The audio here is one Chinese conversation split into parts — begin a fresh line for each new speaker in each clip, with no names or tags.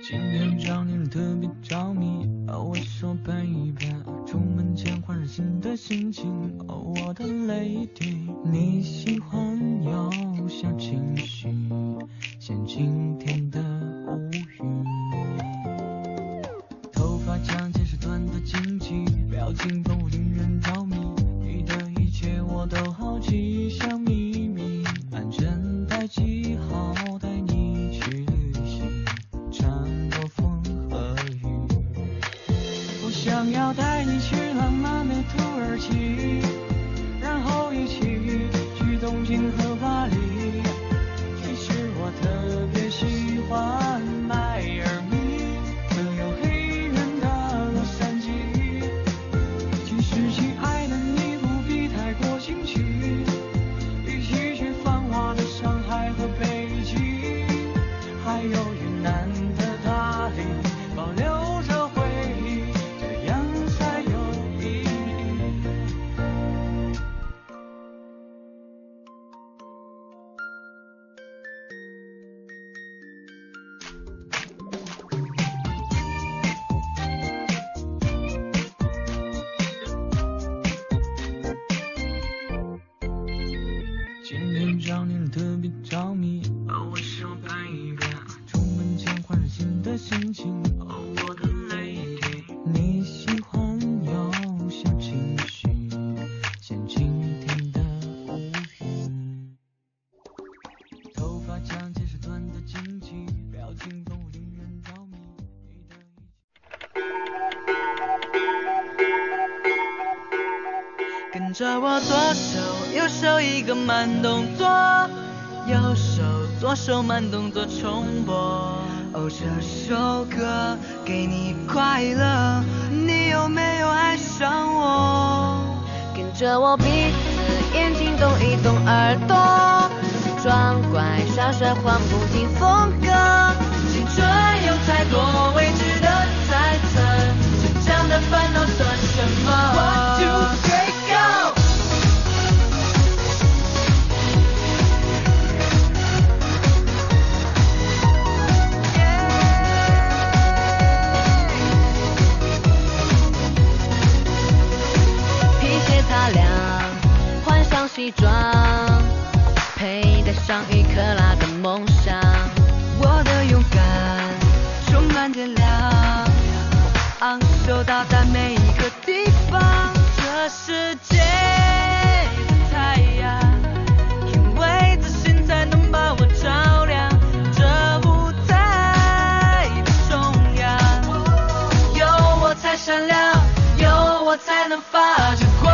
今天找你特别着迷，我说 baby， 出门前换上新的心情，我的 lady， 你喜欢有小情绪，像今天的无语，头发长见识短的惊奇，表情丰富令人着迷，你的一切我都好奇，像秘密，安全带系好，带你去旅行，穿过风和雨，我想要带你去浪漫的土耳其，然后一起去东京和巴黎，其实我特别喜欢迈阿密，更有黑人的洛杉矶，其实亲爱的你不必太过惊奇，一起去繁华的上海和北京，还有云南的大理，保留着回忆，这样才有意义。今天找你特别着迷，我说 baby， 出门前换上新的心情，我的 lady， 你喜欢有小情绪，像今天的无语，头发长见识短的惊奇，表情丰富令人着迷，你的
跟着我左手右手一个慢动作，右手左手慢动作重播。哦，这首歌给你快乐，你有没有爱上我？
跟着我鼻子眼睛动一动耳朵，装乖耍帅换不停风格，
青春有太多未知的猜测，成长的烦恼算什么 ？One two three go。
皮鞋擦亮，换上西装，佩戴上1克拉的梦想，
我的勇敢充满电量，昂首到达每一个地方。这世界的太阳，因为自信才能把我照亮。这舞台的中央，有我才闪亮，有我才能发着光。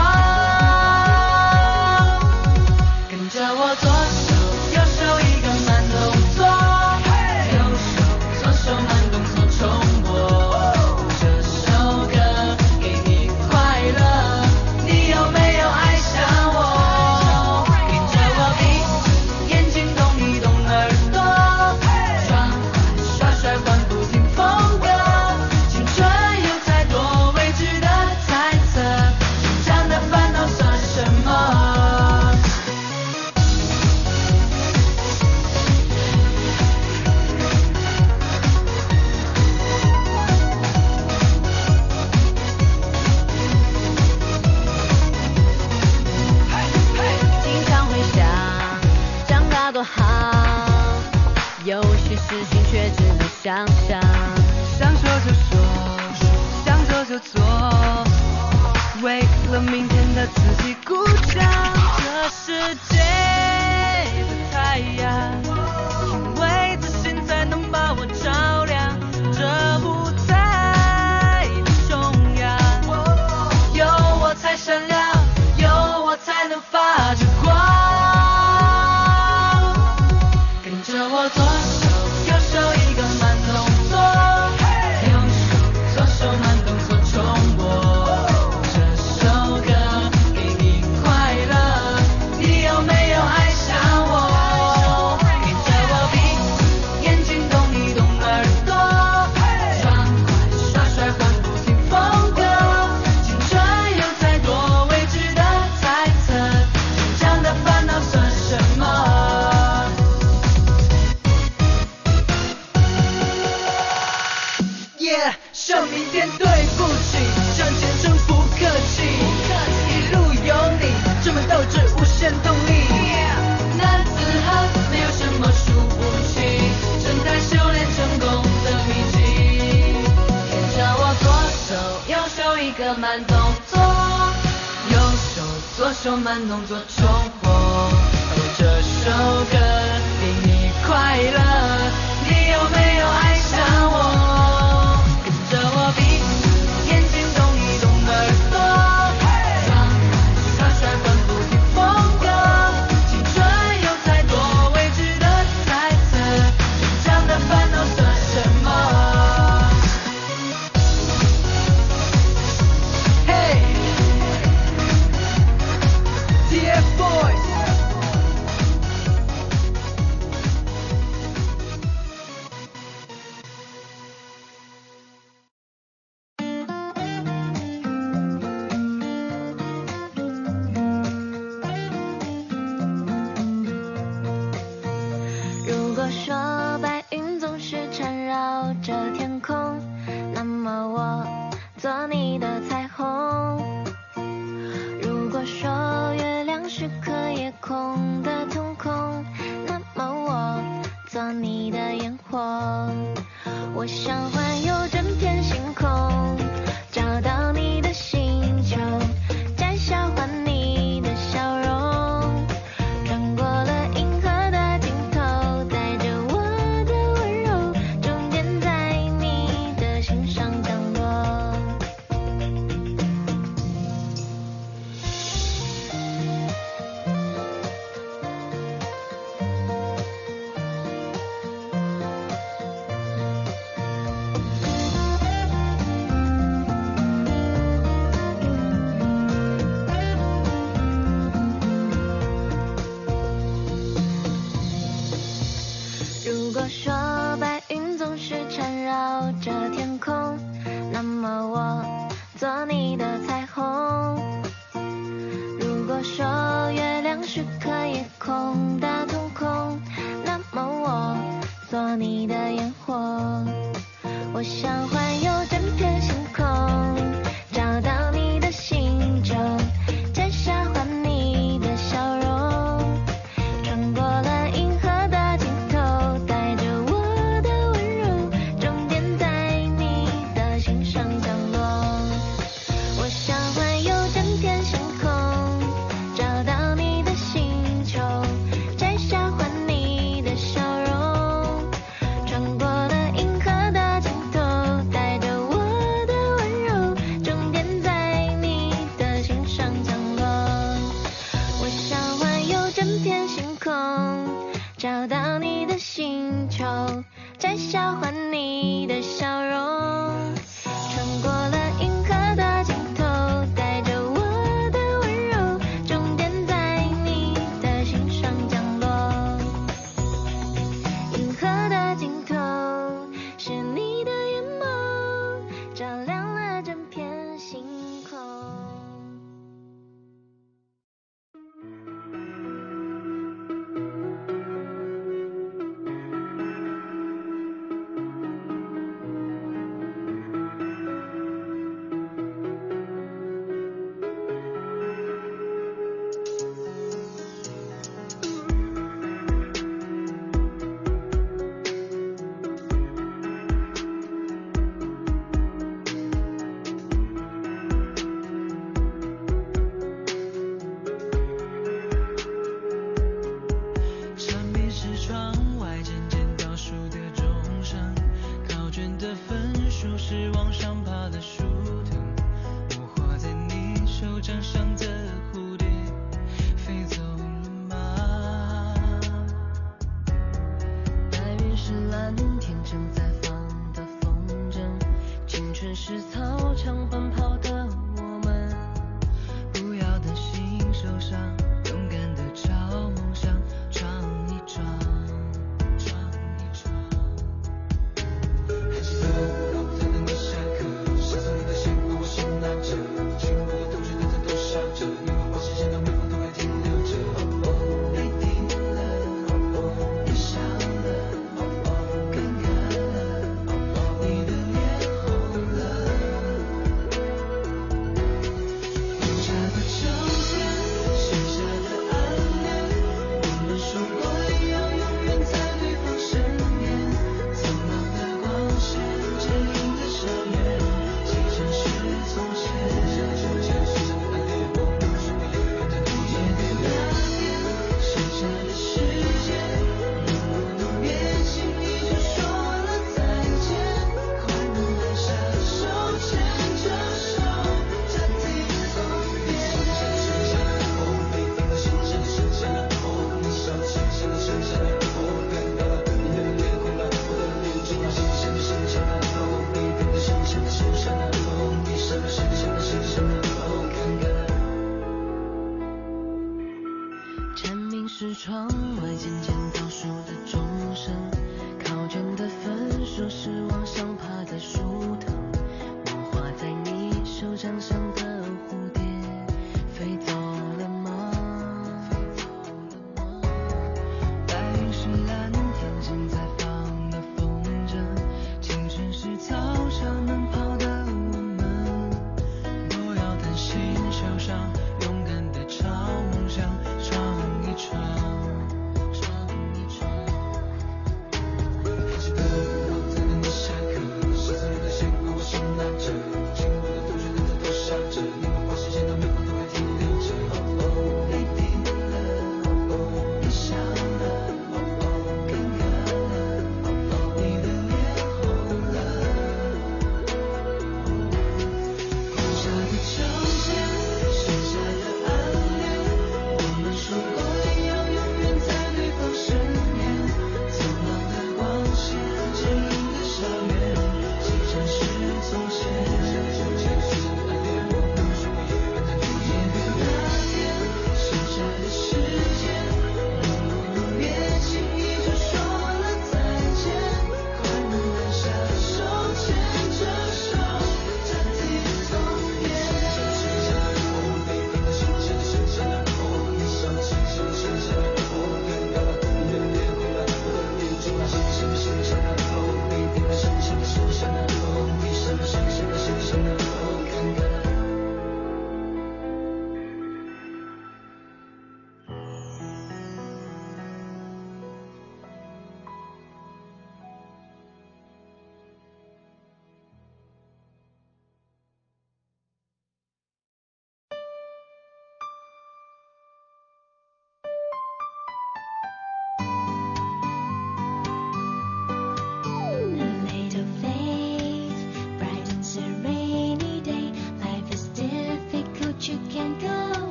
跟着我左手右手一个慢动作，右手左手慢动作重播。这首歌给你快乐，你有没有爱上我？跟着我鼻子眼睛动一动耳朵，装乖耍帅换不停风格，青春有太多未知的猜测，成长的烦恼算什么？
经常会想长大多好，有些事情却只能想象，
想说就说，想做就做，为了明天的自己鼓掌。这世界的太阳，因为自信才能把我照亮。这舞台的中央，有我才闪亮，有我才能发着光。跟着我左手右手一个慢动作，右手左手慢动作重播。这首歌给你快乐，你有没有爱上我？跟 Yeah， 向明天对不起，向前程不客气，一路有你，这么斗志无限动力。男子汉没有什么输不起，正在修炼成功的秘籍。跟着我左手右手一个慢动作，右手左手慢动作重活。这首歌给你快乐，你有没有爱上我？跟着我闭眼睛动一动耳朵，让帅帅反复听风格，青春有太多未知的猜测，成长的烦恼算什么？嘿 TFBOYS。
如果说白云总是缠绕着天空，那么我做你的彩虹。如果说月亮是颗夜空的瞳孔，那么我做你的烟火。我想环游整片星空，找到你的星球，摘下换你的笑容，穿过了银河的尽头，带着我的温柔，终点在你的心上降落。如果说白云总是缠绕着天空，那么我做你的彩虹。如果说月亮是颗夜空的瞳孔，那么我做你的烟火。我想环游整片星空，找到你的星球，摘下换你的笑容，穿过了银河的尽头，带着我的温柔，终点在你的心上降落。我想环游整片星空，找到你的星球，摘下换你的笑容，穿过了银河的尽头，带着我的温柔，终点在你的心上降落。我想环游整片星空，找到你的星球，摘下换你的笑容，穿过了银河的尽头，带着我的温柔，终点在你的心上降落。银河的尽头是你的眼眸，照亮了整片星空。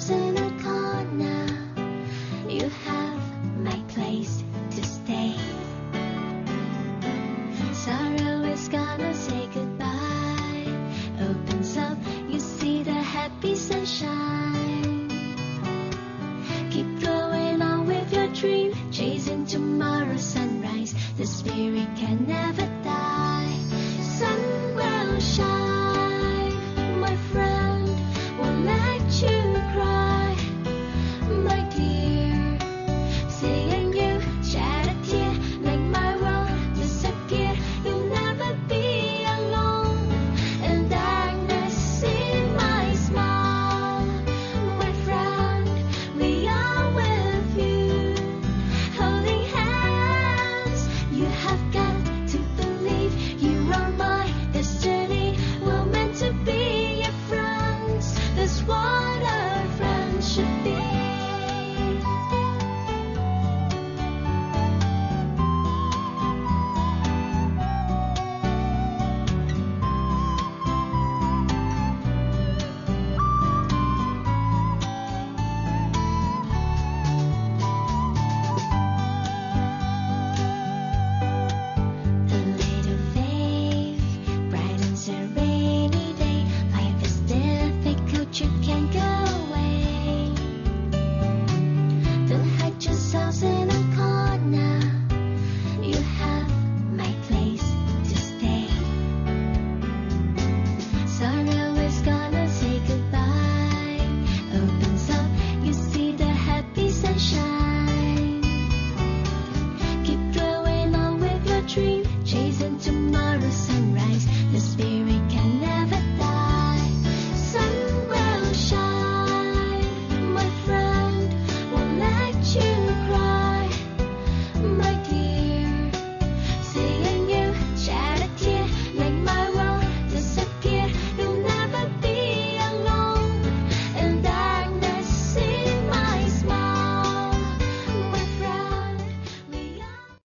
是你。